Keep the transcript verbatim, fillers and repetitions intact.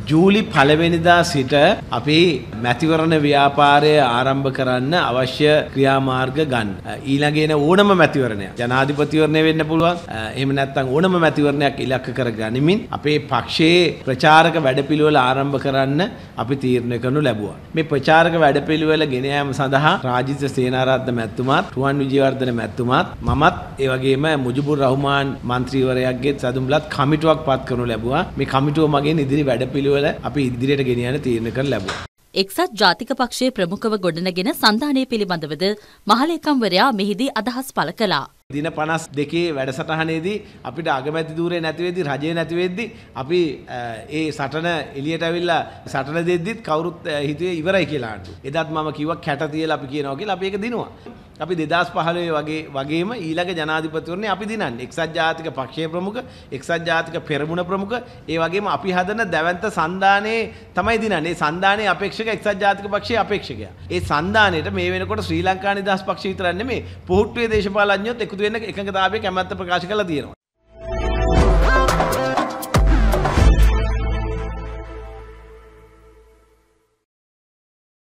ජූලි පළවෙනිදා සිට අපි මැතිවරණ ව්‍යාපාරය ආරම්භ කරන්න අවශ්‍ය ක්‍රියාමාර්ග ගන්න. ඊළඟ එන ඕනම මැතිවරණයක් ජනාධිපතිවරණය වෙන්න පුළුවන්. එහෙම නැත්නම් ඕනම මැතිවරණයක් ඉලක්ක කර ගනිමින් අපේ පක්ෂයේ ප්‍රචාරක වැඩපිළිවෙල ආරම්භ කරන්න අපි තීරණය කරනු ලැබුවා. මේ ප්‍රචාරක වැඩපිළිවෙල ගෙන යාම සඳහා රාජිත සේනාරත්න මැතිතුමාත්, රුවන් විජේවර්ධන මැතිතුමාත්, මමත් ඒ වගේම මුජිබුර් රහ්මාන් මන්ත්‍රීවරයාගේ සදුම්ලත් කමිටුවක් පත් කරනු ලැබුවා. මේ කමිටුව මගින් ඉදිරි වැඩපිළිවෙල අපි ඉදිරියට ගෙන යන තීරණය කරලා ලැබුවා. එක්සත් ජාතික පක්ෂයේ ප්‍රමුඛව ගොඩනගෙන සන්ධානය පිළිබඳවද මහලේකම්වරයා මෙහිදී අදහස් පළ කළා. දින පනස් දෙකේ වැඩසටහනේදී අපිට අගමැති ධූරේ නැති වෙද්දි රජේ නැති වෙද්දි අපි ඒ සටන එළියට ඇවිල්ලා සටන දෙද්දිත් කවුරුත් හිතුවේ ඉවරයි කියලා ආණ්ඩුව. එදත් මම කිව්වා කැට තියලා අපි කියනවා කියලා අපි ඒක දිනුවා. අපි දෙදාස් පහළොව වගේ වගේම ඊළඟ ජනාධිපතිවරණේ අපි දිනන්නේ. එක්සත් ජාතික පක්ෂයේ ප්‍රමුඛ, එක්සත් ජාතික පෙරමුණ ප්‍රමුඛ, ඒ වගේම අපි හදන දැවැන්ත සන්ධානයේ තමයි දිනන්නේ. ඒ සන්ධානයේ අපේක්ෂක එක්සත් ජාතික පක්ෂයේ අපේක්ෂකයා. ඒ සන්ධානයේට මේ වෙනකොට ශ්‍රී ලංකා නිදහස් පක්ෂය විතරක් නෙමෙයි, පොහොට්ටුවේ දේශපාලඥයොත් එකතු වෙන්න එකඟතාවයේ කැමැත්ත ප්‍රකාශ කරලා තියෙනවා.